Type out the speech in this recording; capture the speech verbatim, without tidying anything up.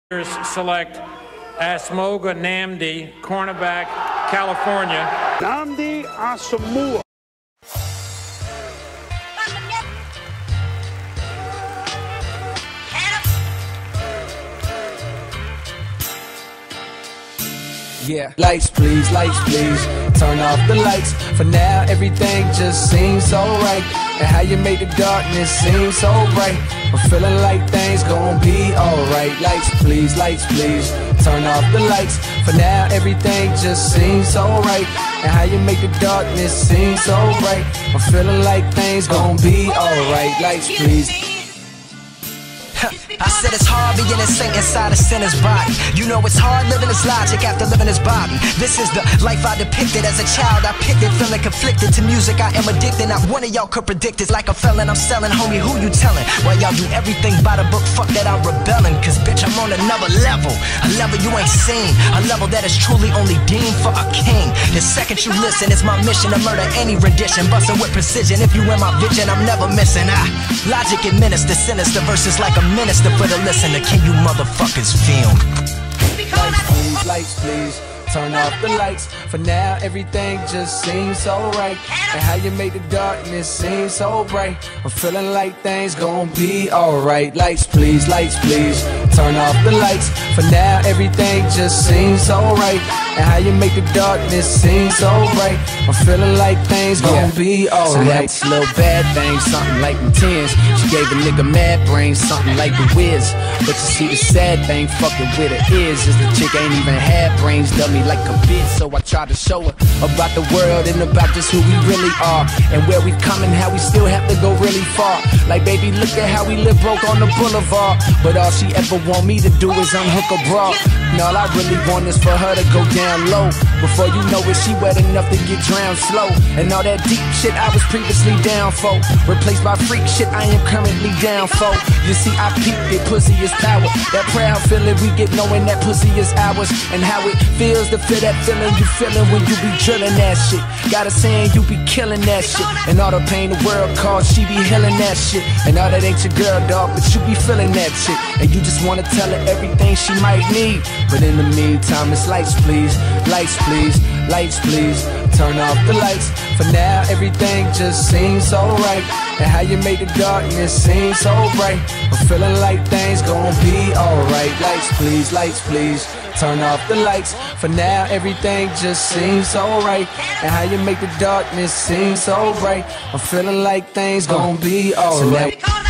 Select Asomugha Nnamdi, cornerback, California. Nnamdi Asomugha. Yeah, lights please, lights please, turn off the lights. For now everything just seems so right, and how you make the darkness seem so bright. I'm feeling like things gon' be alright. Lights please, lights please, turn off the lights. For now everything just seems so right, and how you make the darkness seem so bright. I'm feeling like things gon' be alright. Lights please. I said it's hard being a saint inside a sinner's body. You know it's hard living this logic after living this body. This is the life I depicted as a child. I picked it, feeling conflicted to music. I am addicted. Not one of y'all could predict it. Like a felon, I'm selling, homie. Who you telling? While y'all do everything by the book, fuck that, I'm rebelling. Cause bitch, I'm on another level, a level you ain't seen, a level that is truly only deemed for a king. The second you listen, it's my mission to murder any rendition, busting with precision. If you in my vision, I'm never missing. Ah, logic administer sinister verses like a minister for the listener. Can you motherfuckers feel? Lights please, lights please, turn off the lights. For now everything just seems so right, and how you make the darkness seem so bright. I'm feeling like things gon' be alright. Lights please, lights please, turn off the lights. For now everything just seems so right, and how you make the darkness seem so bright. I'm feeling like things gon' yeah. be alright. So little bad thing, something like them tens. She gave a nigga mad brain, something like the Wiz. But you see the sad thing, fucking with her is, is the chick ain't even had brains, dummy like a bitch. So I tried to show her about the world and about just who we really are, and where we come and how we still have to go really far. Like baby, look at how we live broke on the boulevard, but all she ever want me to do is unhook a bra. And all I really want is for her to go down low. Before you know it, she wet enough to get drowned slow. And all that deep shit I was previously down for, replaced by freak shit I am currently down for. You see, I peeped it, pussy is power. That proud feeling we get knowing that pussy is ours, and how it feels to feel that feeling you feeling when you be drilling that shit. Got a saying you be killing that shit, and all the pain the world caused, she be healing that shit. And all that ain't your girl, dog, but you be feeling that shit, and you just wanna tell her everything she might need. But in the meantime, it's lights please, lights please, lights please, turn off the lights. For now everything just seems so right, and how you make the darkness seem so bright. I'm feeling like things gon' be alright. Lights please, lights please, turn off the lights. For now everything just seems so right, and how you make the darkness seem so bright. I'm feeling like things gon' be alright.